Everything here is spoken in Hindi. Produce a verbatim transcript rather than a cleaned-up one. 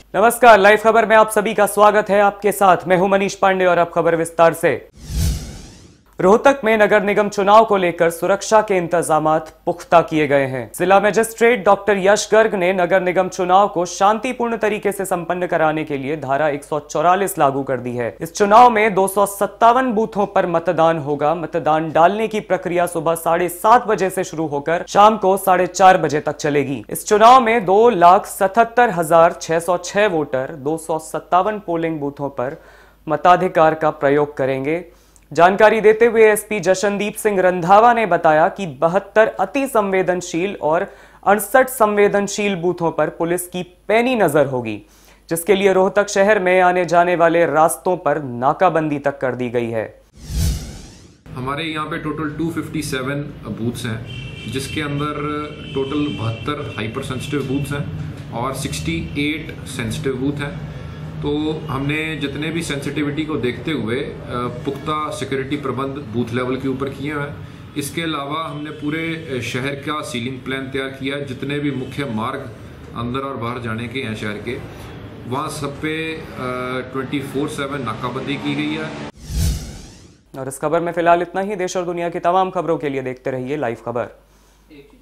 नमस्कार, लाइव खबर में आप सभी का स्वागत है। आपके साथ मैं हूं मनीष पांडे और अब खबर विस्तार से। रोहतक में नगर निगम चुनाव को लेकर सुरक्षा के इंतजामात पुख्ता किए गए हैं। जिला मजिस्ट्रेट डॉक्टर यश गर्ग ने नगर निगम चुनाव को शांतिपूर्ण तरीके से संपन्न कराने के लिए धारा एक सौ चौवालीस लागू कर दी है। इस चुनाव में दो सौ सत्तावन बूथों पर मतदान होगा। मतदान डालने की प्रक्रिया सुबह साढ़े सात बजे से शुरू होकर शाम को साढ़े चार बजे तक चलेगी। इस चुनाव में दो लाख सतहत्तर हजार छह सौ छह वोटर दो सौ सत्तावन पोलिंग बूथों पर मताधिकार का प्रयोग करेंगे। जानकारी देते हुए एसपी जशनदीप सिंह रंधावा ने बताया कि बहत्तर अति संवेदनशील और अड़सठ संवेदनशील बूथों पर पुलिस की पैनी नजर होगी, जिसके लिए रोहतक शहर में आने जाने वाले रास्तों पर नाकाबंदी तक कर दी गई है। हमारे यहाँ पे टोटल दो सौ सत्तावन बूथ्स हैं, जिसके अंदर टोटल बहत्तर हाइपर सेंसिटिव बूथ्स हैं और अड़सठ सेंसिटिव बूथ हैं। तो हमने जितने भी सेंसिटिविटी को देखते हुए पुख्ता सिक्योरिटी प्रबंध बूथ लेवल के ऊपर किए हैं। इसके अलावा हमने पूरे शहर का सीलिंग प्लान तैयार किया है। जितने भी मुख्य मार्ग अंदर और बाहर जाने के हैं शहर के, वहाँ सब पे ट्वेंटी फोर सेवन नाकाबंदी की गई है। और इस खबर में फिलहाल इतना ही। देश और दुनिया की तमाम खबरों के लिए देखते रहिए लाइव खबर।